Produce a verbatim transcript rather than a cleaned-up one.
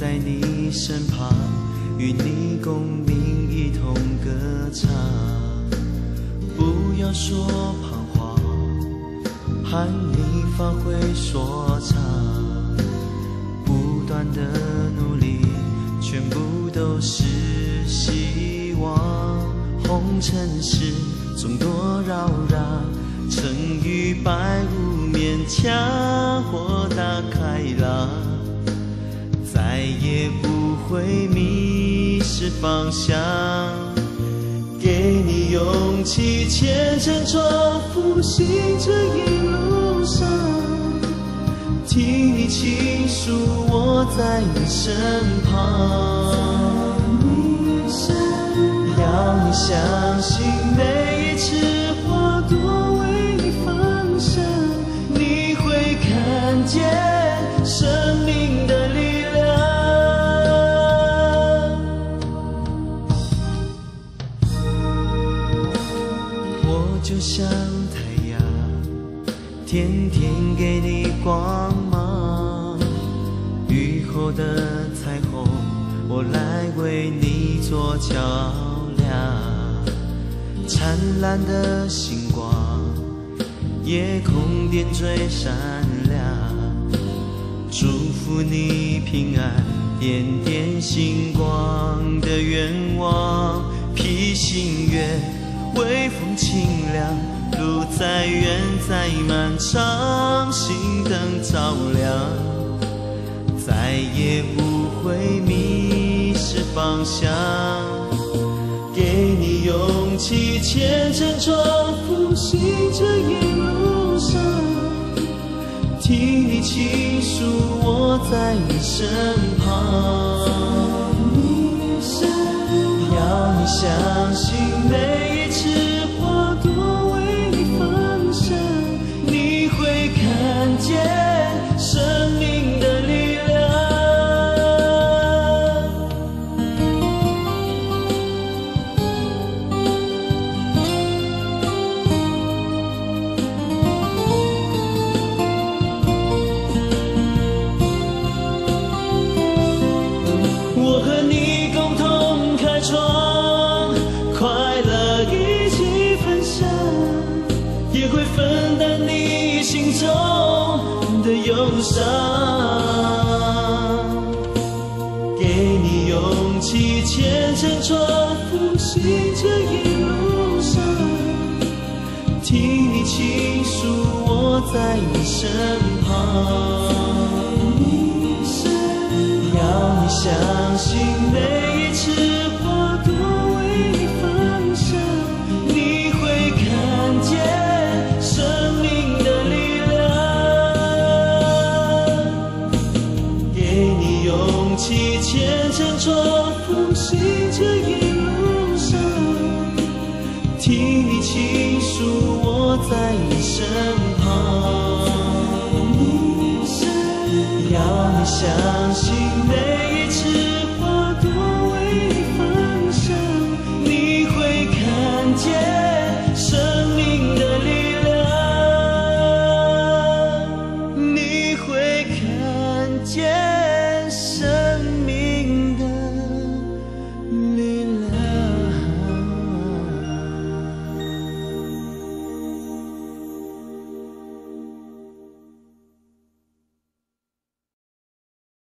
在你身旁，与你共鸣，一同歌唱。不要说彷徨，和你发挥说唱，不断的努力，全部都是希望。红尘事众多扰攘，成与败无勉强，豁达开朗，再也不会迷失方向。给你勇气，千乘撞，复兴这一路上，听你倾诉，我在你身旁。要你相信，每一次花朵为你放下，你会看见生命的力量。我就像太阳，天天给你光芒，雨后的彩虹，我来为你做桥梁。灿烂的星光，夜空点缀闪亮，祝福你平安，点点星光的愿望。披星月，微风清凉，路再远再漫长，心灯照亮，再也不会迷失方向。给你勇气，千乘撞，复兴这一路上，听你倾诉，我在你身旁。要你相信，每一次花朵为你放下，你会看见生命的力量。我和你共同开创，快乐一起分享，也会分担你心中的忧伤。给你勇气，千乘撞，复兴这一路上，听你倾诉，我在你身旁。要你相信，每一次花朵为你放下，你会看见生命的力量。给你勇气，千乘撞，复兴这一路上，听你倾诉，我在你身旁。要你相信，每一次花朵为你放下，你会看见生命的力量，你会看见